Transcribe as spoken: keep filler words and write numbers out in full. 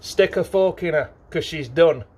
stick a fork in her, because she's done.